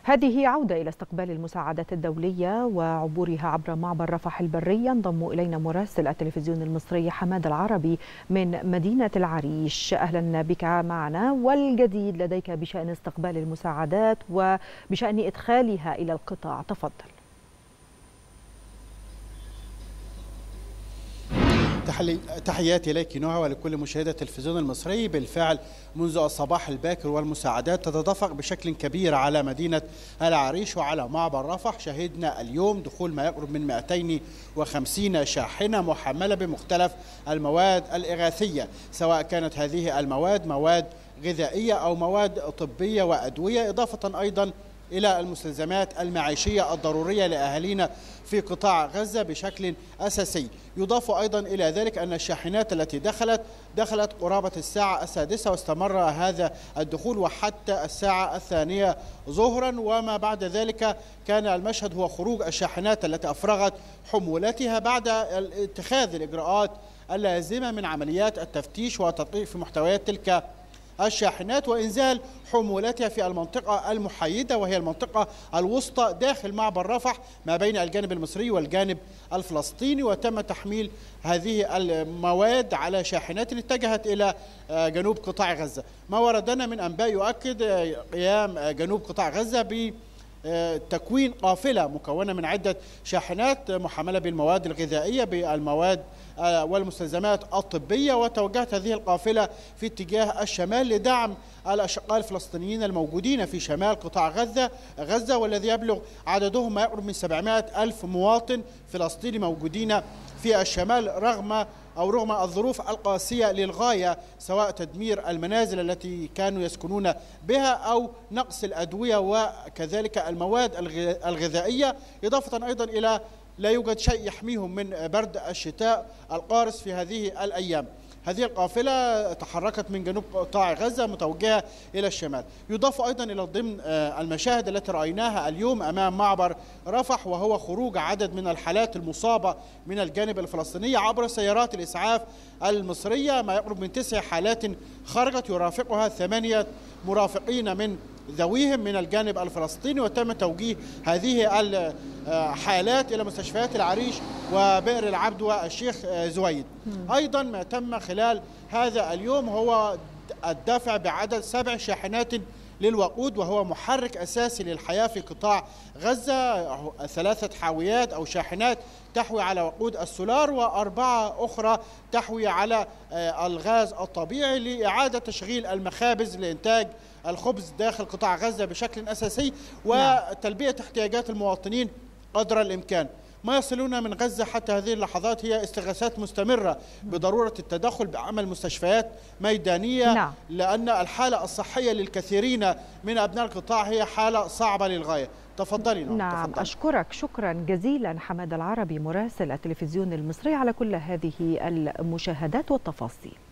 هذه عودة إلى استقبال المساعدات الدولية وعبورها عبر معبر رفح البري. ينضم إلينا مراسل التلفزيون المصري حماد العربي من مدينة العريش. أهلا بك معنا، والجديد لديك بشأن استقبال المساعدات وبشأن إدخالها إلى القطاع، تفضل. تحياتي إليك نهى ولكل مشاهدي التلفزيون المصري. بالفعل منذ الصباح الباكر والمساعدات تتدفق بشكل كبير على مدينة العريش وعلى معبر رفح. شهدنا اليوم دخول ما يقرب من 250 شاحنة محملة بمختلف المواد الإغاثية، سواء كانت هذه المواد مواد غذائية أو مواد طبية وأدوية، إضافة أيضا إلى المستلزمات المعيشية الضرورية لأهالينا في قطاع غزة بشكل أساسي. يضاف أيضا إلى ذلك أن الشاحنات التي دخلت قرابة الساعة 6، واستمر هذا الدخول وحتى الساعة 2 ظهرا، وما بعد ذلك كان المشهد هو خروج الشاحنات التي أفرغت حمولتها بعد اتخاذ الإجراءات اللازمة من عمليات التفتيش والتدقيق في محتويات تلك الشاحنات وإنزال حمولتها في المنطقة المحيدة، وهي المنطقة الوسطى داخل معبر رفح ما بين الجانب المصري والجانب الفلسطيني. وتم تحميل هذه المواد على شاحنات اتجهت إلى جنوب قطاع غزة. ما وردنا من أنباء يؤكد قيام جنوب قطاع غزة بتكوين قافلة مكونة من عدة شاحنات محملة بالمواد الغذائية بالمواد والمستلزمات الطبية، وتوجهت هذه القافلة في اتجاه الشمال لدعم الأشقاء الفلسطينيين الموجودين في شمال قطاع غزة والذي يبلغ عددهم ما يقرب من 700 ألف مواطن فلسطيني موجودين في الشمال رغم الظروف القاسية للغاية، سواء تدمير المنازل التي كانوا يسكنون بها أو نقص الأدوية وكذلك المواد الغذائية، إضافة أيضا إلى لا يوجد شيء يحميهم من برد الشتاء القارس في هذه الأيام. هذه القافلة تحركت من جنوب قطاع غزة متوجهة إلى الشمال. يضاف أيضا إلى ضمن المشاهد التي رأيناها اليوم أمام معبر رفح وهو خروج عدد من الحالات المصابة من الجانب الفلسطيني عبر سيارات الإسعاف المصرية. ما يقرب من 9 حالات خرجت، يرافقها 8 مرافقين من ذويهم من الجانب الفلسطيني، وتم توجيه هذه الحالات إلى مستشفيات العريش وبئر العبد والشيخ زويد. أيضا ما تم خلال هذا اليوم هو الدفع بعدد 7 شاحنات للوقود، وهو محرك أساسي للحياة في قطاع غزة. 3 حاويات أو شاحنات تحوي على وقود السولار، و4 أخرى تحوي على الغاز الطبيعي لإعادة تشغيل المخابز لإنتاج الخبز داخل قطاع غزة بشكل أساسي وتلبية احتياجات المواطنين قدر الإمكان. ما يصلون من غزة حتى هذه اللحظات هي استغاثات مستمرة بضرورة التدخل بعمل مستشفيات ميدانية، لأن الحالة الصحية للكثيرين من أبناء القطاع هي حالة صعبة للغاية. تفضلي. نعم، تفضلي. أشكرك شكرا جزيلا حماد العربي مراسل التلفزيون المصري على كل هذه المشاهدات والتفاصيل.